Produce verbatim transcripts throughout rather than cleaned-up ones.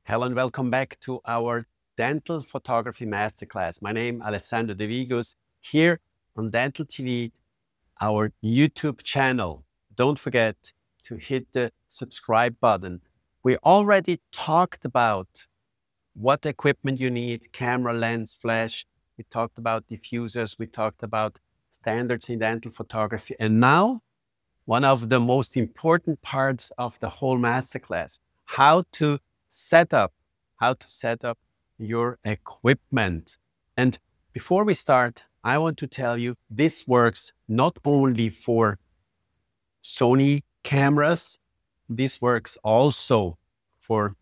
Hello and welcome back to our Dental Photography Masterclass. My name is Alessandro De Vigos here on Dental T V, our YouTube channel. Don't forget to hit the subscribe button. We already talked about what equipment you need, camera, lens, flash. We talked about diffusers. We talked about standards in dental photography. And now, one of the most important parts of the whole masterclass, how to set up, how to set up your equipment. And before we start, I want to tell you this works not only for Sony cameras, this works also for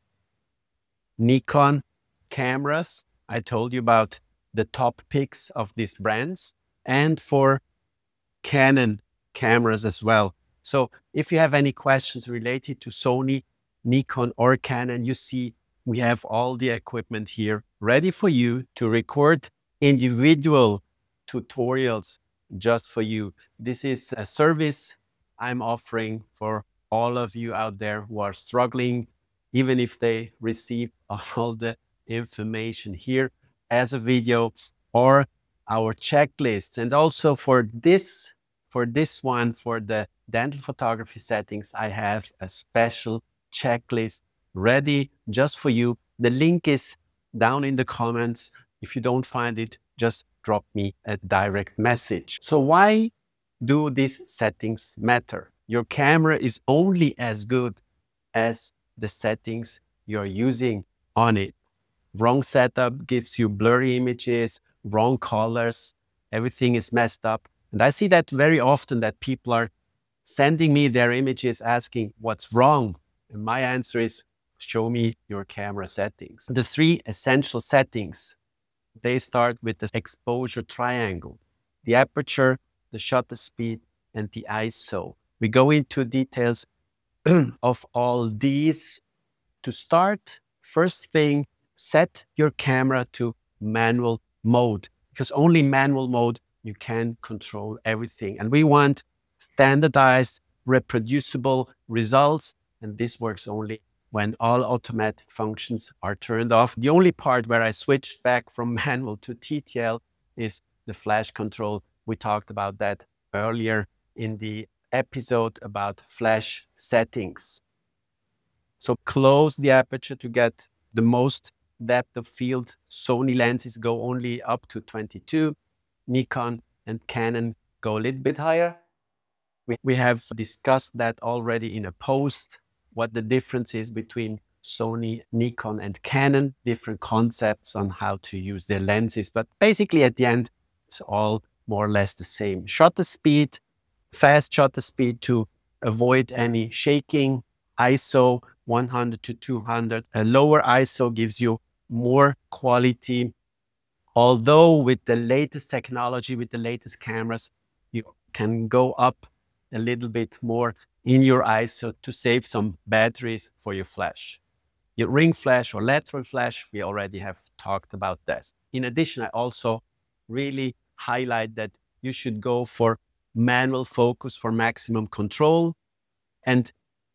Nikon cameras. I told you about the top picks of these brands, and for Canon cameras as well. So if you have any questions related to Sony, Nikon, or Canon, you see we have all the equipment here ready for you to record individual tutorials just for you. This is a service I'm offering for all of you out there who are struggling, even if they receive all the information here as a video or our checklists. And also for this, for this one, for the dental photography settings, I have a special checklist ready just for you. The link is down in the comments. If you don't find it, just drop me a direct message. So why do these settings matter? Your camera is only as good as the settings you're using on it. Wrong setup gives you blurry images, wrong colors, everything is messed up. And I see that very often, that people are sending me their images asking what's wrong. And my answer is, show me your camera settings. The three essential settings, they start with the exposure triangle, the aperture, the shutter speed, and the I S O. We go into details of all these. To start, first thing, set your camera to manual mode, because only manual mode you can control everything. And we want standardized, reproducible results. And this works only when all automatic functions are turned off. The only part where I switched back from manual to T T L is the flash control. We talked about that earlier in the episode about flash settings. So close the aperture to get the most depth of field. Sony lenses go only up to twenty-two. Nikon and Canon go a little bit higher. We, we have discussed that already in a post, what the difference is between Sony, Nikon, and Canon, different concepts on how to use their lenses. But basically at the end, it's all more or less the same. Shutter speed, fast shutter speed to avoid any shaking. I S O one hundred to two hundred. A lower I S O gives you more quality. Although with the latest technology, with the latest cameras, you can go up a little bit more in your I S O to save some batteries for your flash. Your ring flash or lateral flash, we already have talked about this. In addition, I also really highlight that you should go for manual focus for maximum control and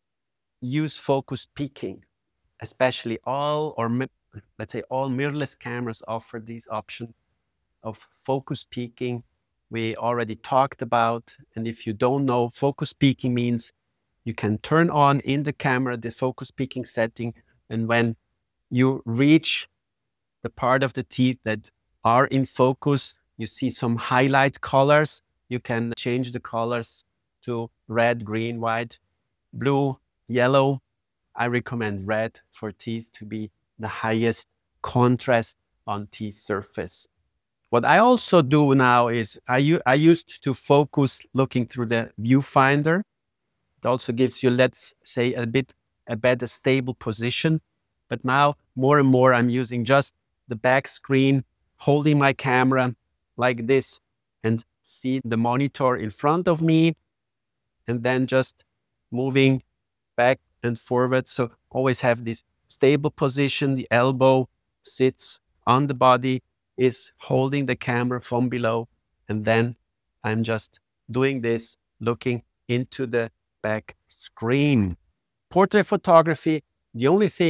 use focus peaking, especially all, or let's say all mirrorless cameras offer this option of focus peaking. We already talked about, and if you don't know, focus peaking means you can turn on in the camera the focus peaking setting, and when you reach the part of the teeth that are in focus, you see some highlight colors. You can change the colors to red, green, white, blue, yellow. I recommend red for teeth to be the highest contrast on teeth surface. What I also do now is I, I used to focus looking through the viewfinder. It also gives you, let's say, a bit a better stable position. But now more and more I'm using just the back screen, holding my camera like this and see the monitor in front of me, and then just moving back and forward. So always have this stable position. The elbow sits on the body, is holding the camera from below, and then I'm just doing this, looking into the back screen. Portrait photography, the only thing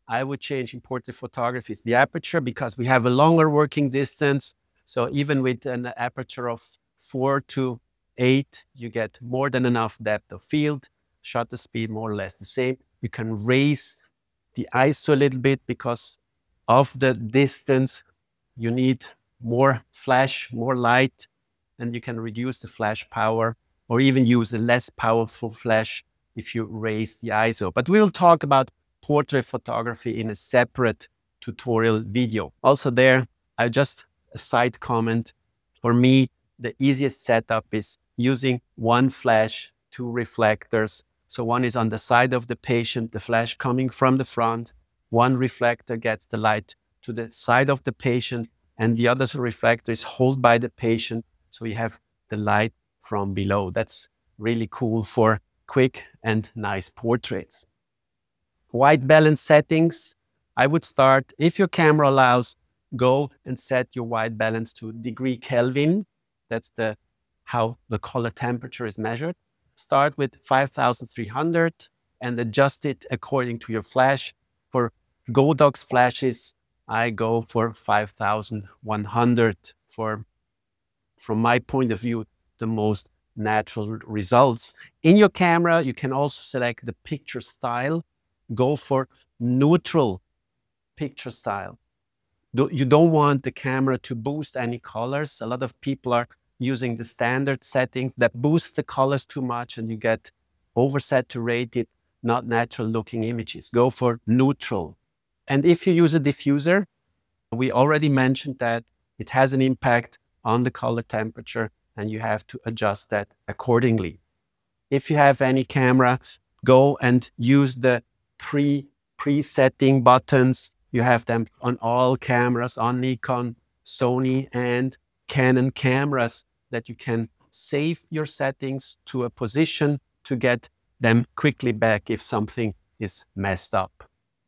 I would change in portrait photography is the aperture, because we have a longer working distance. So even with an aperture of four to eight, you get more than enough depth of field. Shutter speed more or less the same. You can raise the I S O a little bit because of the distance. You need more flash, more light, and you can reduce the flash power or even use a less powerful flash if you raise the I S O. But we'll talk about portrait photography in a separate tutorial video. Also there, I just a side comment. For me, the easiest setup is using one flash, two reflectors. So one is on the side of the patient, the flash coming from the front. One reflector gets the light to the side of the patient, and the other reflector is held by the patient. So you have the light from below. That's really cool for quick and nice portraits. White balance settings. I would start, if your camera allows, go and set your white balance to degree Kelvin. That's the how the color temperature is measured. Start with five thousand three hundred and adjust it according to your flash. For Godox flashes, I go for five thousand one hundred for, from my point of view, the most natural results. In your camera, you can also select the picture style. Go for neutral picture style. You don't want the camera to boost any colors. A lot of people are using the standard setting that boosts the colors too much, and you get oversaturated, not natural looking images. Go for neutral. And if you use a diffuser, we already mentioned that it has an impact on the color temperature, and you have to adjust that accordingly. If you have any camera, go and use the pre pre-setting buttons. You have them on all cameras, on Nikon, Sony, and Canon cameras, that you can save your settings to a position to get them quickly back if something is messed up.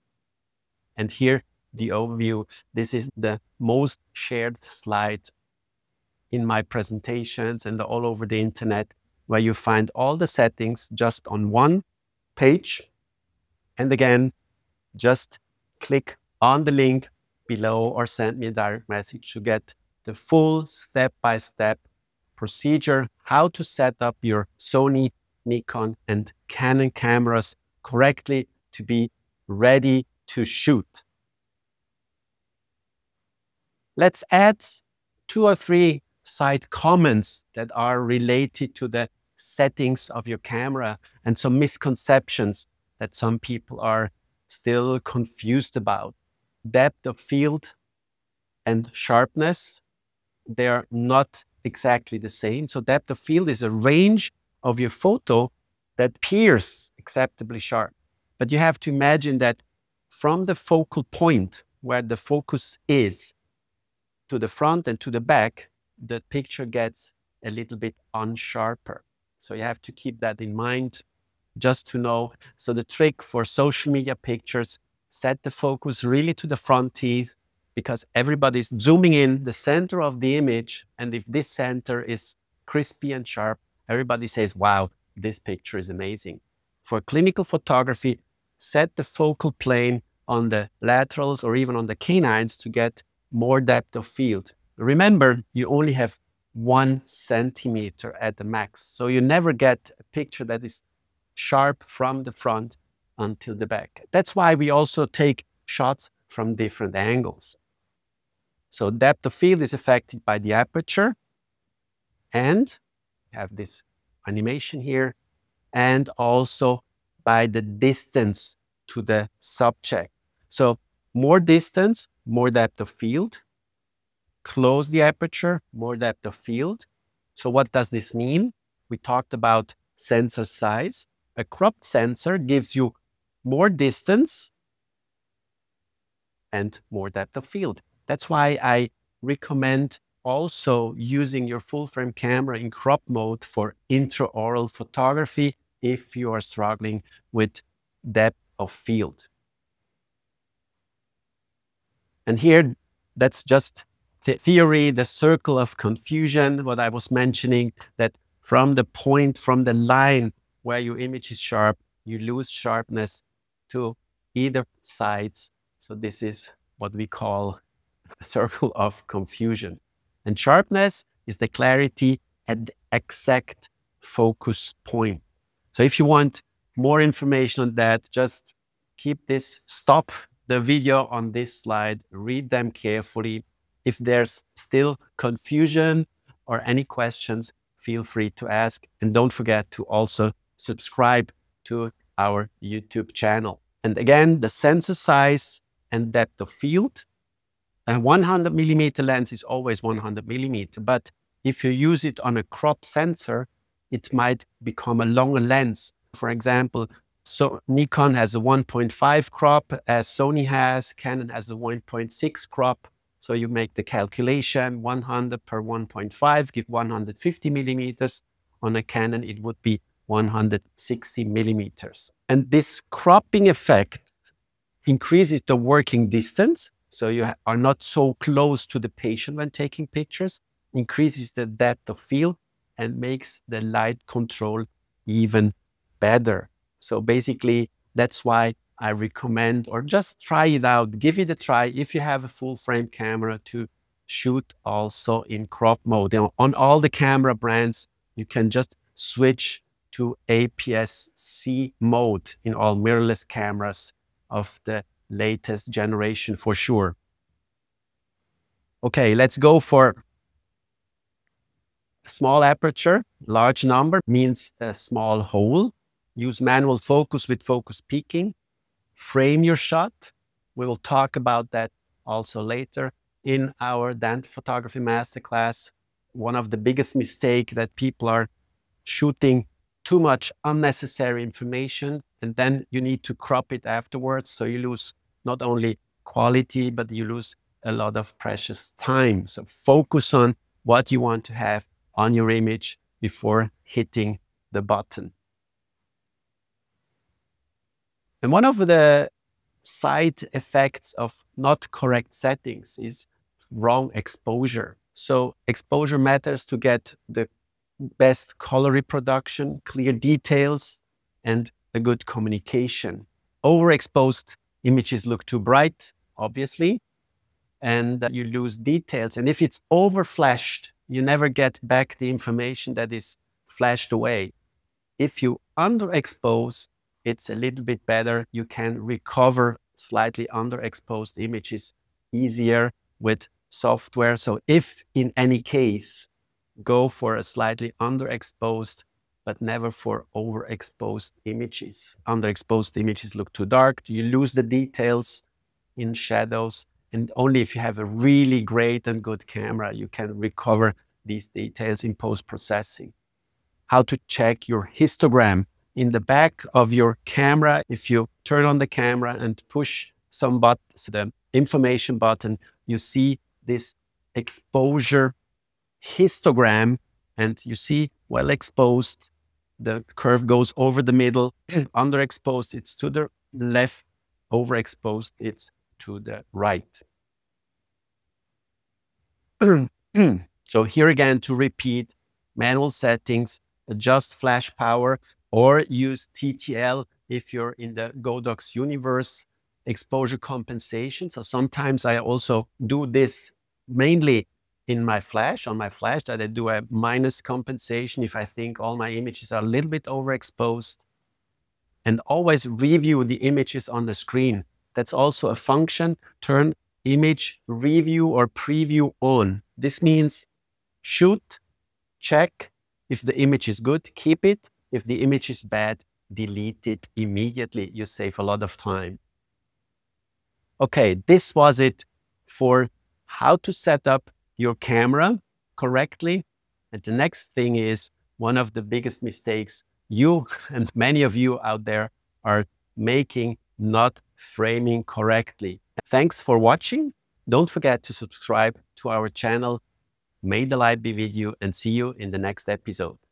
And here, the overview. This is the most shared slide in my presentations and all over the internet, where you find all the settings just on one page. And again, just click on the link below or send me a direct message to get the full step-by-step procedure, how to set up your Sony, Nikon, and Canon cameras correctly to be ready to shoot. Let's add two or three side comments that are related to the settings of your camera and some misconceptions that some people are still confused about. Depth of field and sharpness, they are not exactly the same. So depth of field is a range of your photo that appears acceptably sharp. But you have to imagine that from the focal point where the focus is to the front and to the back, the picture gets a little bit unsharper. So you have to keep that in mind, just to know. So the trick for social media pictures, set the focus really to the front teeth, because everybody's zooming in the center of the image. And if this center is crispy and sharp, everybody says, wow, this picture is amazing. For clinical photography, set the focal plane on the laterals or even on the canines to get more depth of field. Remember, you only have one centimeter at the max. So you never get a picture that is sharp from the front until the back. That's why we also take shots from different angles. So depth of field is affected by the aperture, and have this animation here, and also by the distance to the subject. So more distance, more depth of field. Close the aperture, more depth of field. So what does this mean? We talked about sensor size. A cropped sensor gives you more distance and more depth of field. That's why I recommend also using your full frame camera in crop mode for intraoral photography if you are struggling with depth of field. And here, that's just the theory, the circle of confusion, what I was mentioning, that from the point, from the line where your image is sharp, you lose sharpness to either sides. So this is what we call a circle of confusion. And sharpness is the clarity at the exact focus point. So if you want more information on that, just keep this, stop the video on this slide, read them carefully. If there's still confusion or any questions, feel free to ask. And don't forget to also subscribe to our YouTube channel. And again, the sensor size and depth of field. A one hundred millimeter lens is always one hundred millimeter, but if you use it on a crop sensor, it might become a longer lens. For example, so Nikon has a one point five crop, as Sony has. Canon has a one point six crop. So you make the calculation, one hundred per one point five, give one hundred fifty millimeters. On a Canon, it would be one hundred sixty millimeters. And this cropping effect increases the working distance. So you are not so close to the patient when taking pictures, increases the depth of field, and makes the light control even better. So basically, that's why I recommend, or just try it out, give it a try if you have a full frame camera, to shoot also in crop mode. You know, on all the camera brands, you can just switch to A P S C mode in all mirrorless cameras of the latest generation for sure. Okay, let's go for small aperture. Large number means a small hole. Use manual focus with focus peaking. Frame your shot. We will talk about that also later in our dental photography masterclass. One of the biggest mistakes that people are shooting too much unnecessary information, and then you need to crop it afterwards. So you lose not only quality, but you lose a lot of precious time. So focus on what you want to have on your image before hitting the button. And one of the side effects of not correct settings is wrong exposure. So exposure matters to get the best color reproduction, clear details, and a good communication. Overexposed images look too bright, obviously, and you lose details. And if it's overflashed, you never get back the information that is flashed away. If you underexpose, it's a little bit better. You can recover slightly underexposed images easier with software. So if in any case, go for a slightly underexposed, but never for overexposed images. Underexposed images look too dark. You lose the details in shadows. And only if you have a really great and good camera, you can recover these details in post-processing. How to check your histogram. In the back of your camera, if you turn on the camera and push some buttons, the information button, you see this exposure histogram, and you see well exposed, the curve goes over the middle. Underexposed, it's to the left. Overexposed, it's to the right. So here again, to repeat, manual settings, adjust flash power, or use T T L if you're in the Godox universe. Exposure compensation. So sometimes I also do this mainly in my flash, on my flash, that I do a minus compensation if I think all my images are a little bit overexposed. And always review the images on the screen. That's also a function. Turn image review or preview on. This means shoot, check. If the image is good, keep it. If the image is bad, delete it immediately. You save a lot of time. Okay, this was it for how to set up your camera correctly. And the next thing is one of the biggest mistakes you and many of you out there are making, not framing correctly. Thanks for watching. Don't forget to subscribe to our channel. May the light be with you, and see you in the next episode.